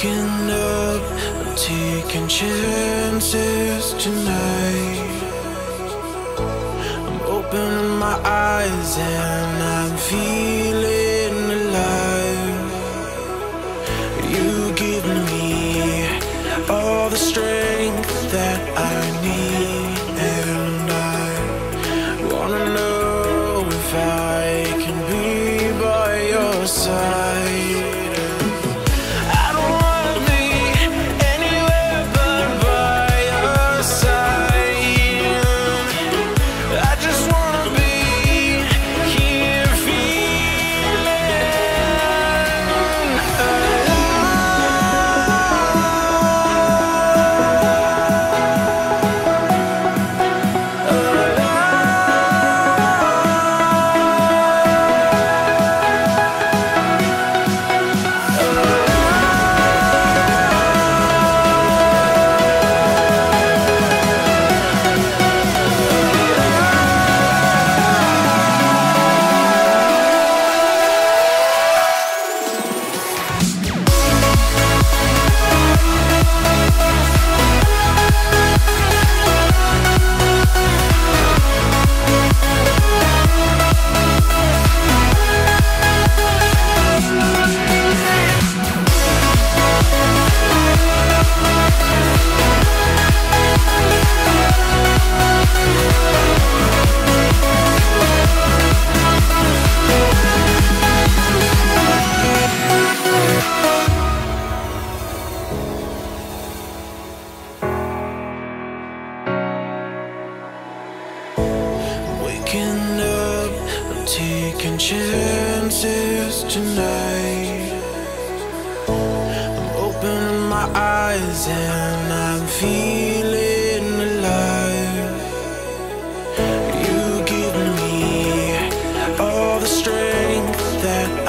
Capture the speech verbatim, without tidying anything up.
Waking up, I'm taking chances tonight. I'm opening my eyes and I'm feeling alive. You give me all the strength that I need, and I wanna know if I can be by your side. Waking up, I'm taking chances tonight. I'm opening my eyes and I'm feeling alive. You give me all the strength that